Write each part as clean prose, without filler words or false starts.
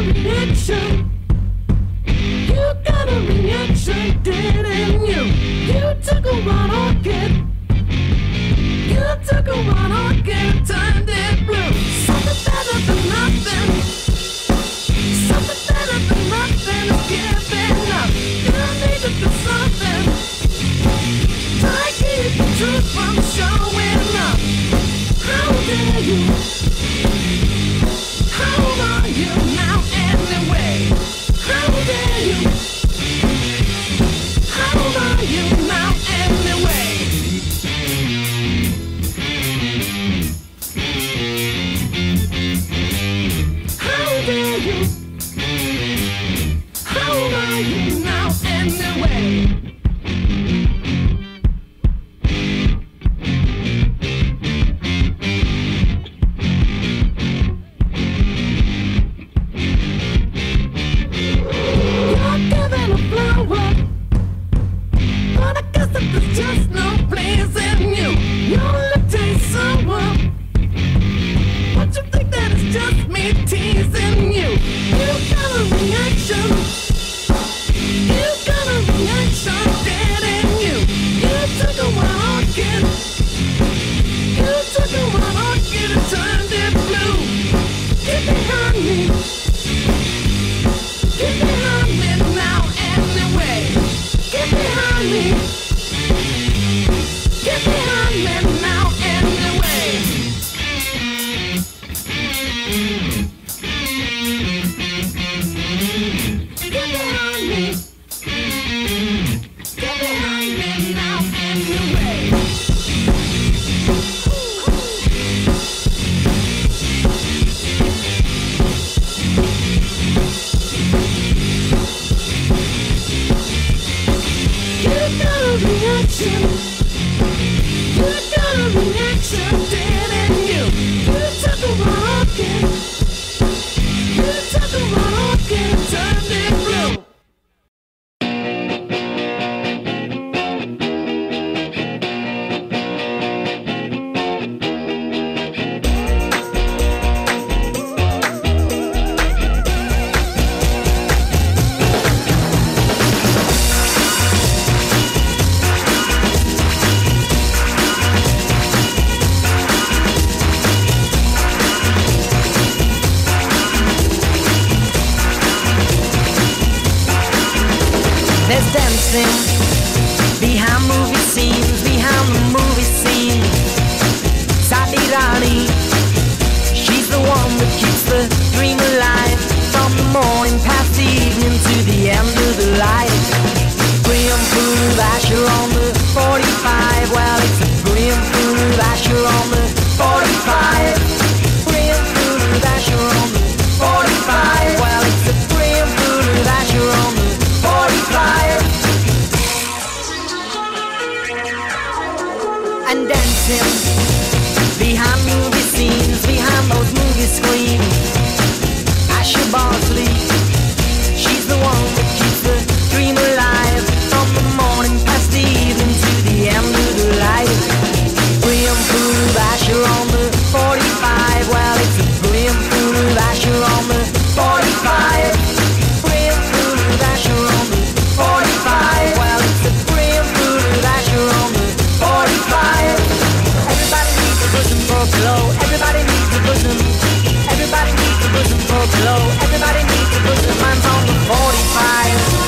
reaction. You got a reaction, didn't you? You took a one Orchid. You took a one Orchid and turned it blue. Something better than nothing. Something better than nothing is giving up. You need to do something. Try to keep the truth from showing up. How dare you? How are you now anyway? How dare you? How are you now anyway? How dare you? How are you now anyway? Just no place in you. Your lip tastes sour. But you think that it's just me teasing you. You got a reaction. You got a reaction, didn't you? You took a one Orchid. You took a one Orchid and turned it blue. Get behind me. Get behind me now anyway. Get behind me. Get behind me now anyway. Get behind me. Get behind me now anyway. You got a reaction. You got a reaction, didn't you? You took a one Orchid. You took a one Orchid and turned it blue. There's dancing behind movie scenes, behind the movie scene. Sadirani, she's the one that keeps the dream alive. From the morning past the evening to the end of the light. Brim full of Asher on the 45. Well, it's a brim full of Asher on the 45. Brim full of Asher on the 45. Well, it's a brim full of Asher on the 45. And dancing behind movie scenes, behind those movie screens. Asher Barsley, she's the one that keeps the dream alive. From the morning past the evening to the end of the light. Brim full of Asher on the 45. Well, it's a brim full of Asher on the 45. Brim full of Asher on the 45. Well, it's a brim full of Asher on the 45. Everybody needs a bosom for a glow. Everybody needs a bosom. Everybody needs a bosom for a glow. Everybody needs a bosom. Mine's on the 45.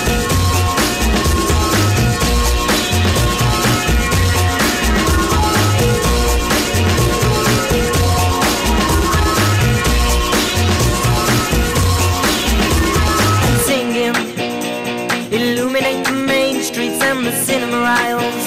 Illuminate the main streets and the cinema aisles.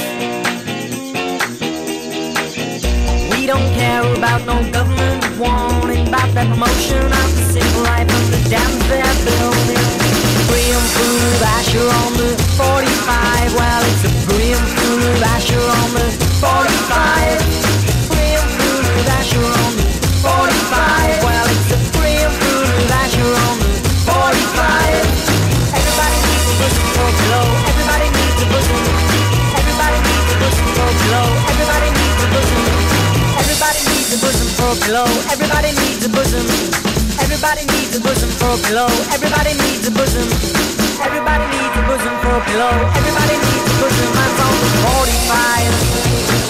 We don't care about no government warning about that promotion of the simple life of the dams they're building. Brim full of Asher on the 45. Well, it's a brim full of Asher on the 45. Brim full of Asher on the 45. Well, it's a brim full of Asher on the 45. Everybody needs a bosom for a glow. Everybody needs a bosom. Everybody needs a bosom for a glow. Everybody needs a bosom. Everybody needs a bosom for a glow. Everybody needs a bosom. Everybody needs a bosom for a pillow. Everybody needs a bosom. Everybody needs a bosom for a pillow. Everybody needs a bosom. I'm on the 45.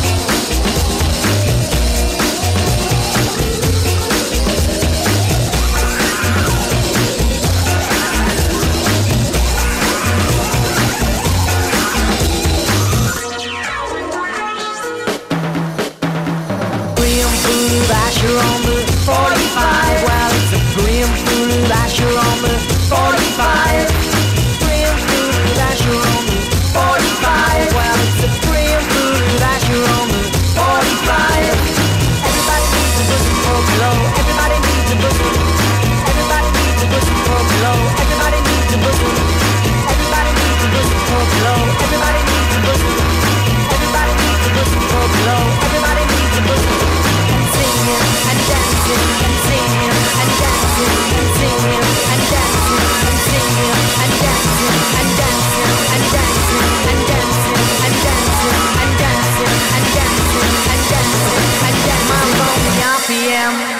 Asher on the 45. Well, it's a brimful of Asher on the 45. Brimful of Asher on the 45. Well, it's a brimful of Asher on the 45. Everybody needs a bosom for a pillow. Everybody needs a bosom. Everybody needs a bosom for a pillow. Everybody needs a bosom. Everybody needs a bosom for a pillow. Everybody needs a bosom. Everybody needs a bosom for a pillow. Everybody needs a bosom. And dancing and singing and dancing and singing and dancing and singing and dancing and dancing and dancing and dancing and dancing and dancing and dancing and dancing and dancing. My phone, the RPM.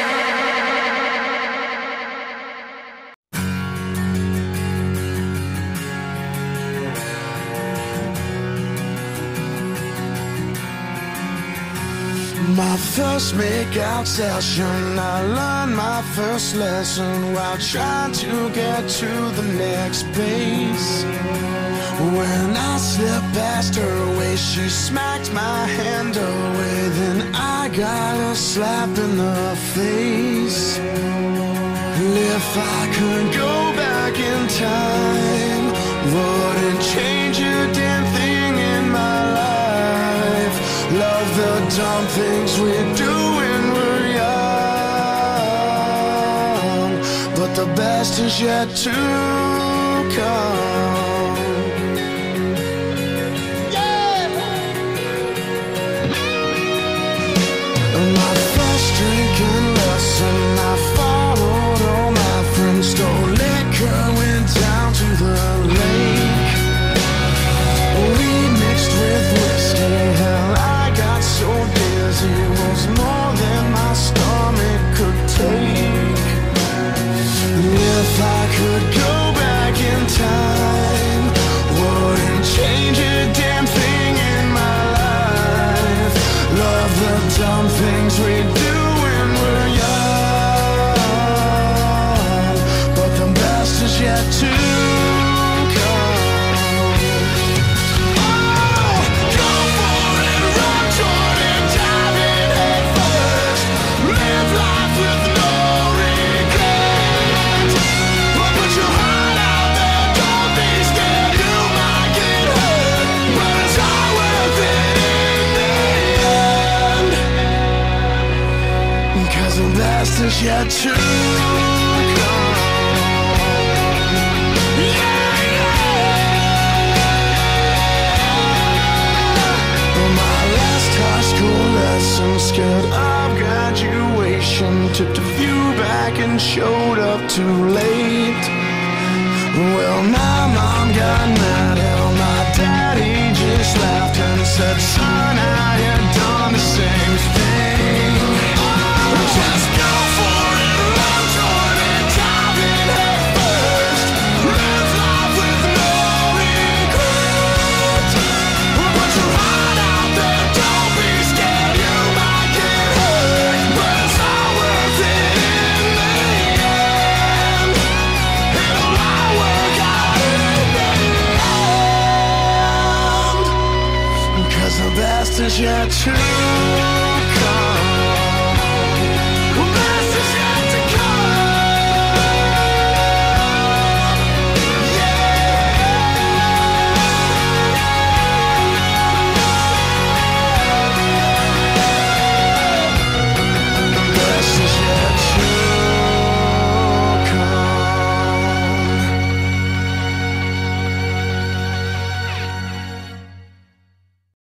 My first make-out session, I learned my first lesson while trying to get to the next base. When I slipped past her waist, she smacked my hand away, then I got a slap in the face. And if I could go back in time, wouldn't change a damn thing in my life. Love the dumb things we do when we're young, but the best is yet to come. Yeah! My first drinking lesson, I followed all my friends, stole liquor, went down to the lake. We mixed with whiskey, hell, I got so busy, it was more than my stomach could take. If I could go back in time, wouldn't change a damn thing in my life. Love the dumb things we do when we're young, but the best is yet to is yet to come. Yeah, yeah. My last high school lesson, scared of graduation, tipped a few back and showed up too late. Well, my mom got mad, hell, my daddy just laughed and said, son, I had done the same thing. Just go for it, run toward it, dive in head first. Live life with no regret. Put your heart out there, don't be scared, you might get hurt, but it's all worth it in the end. It'll all work out in the end, 'cause the best is yet to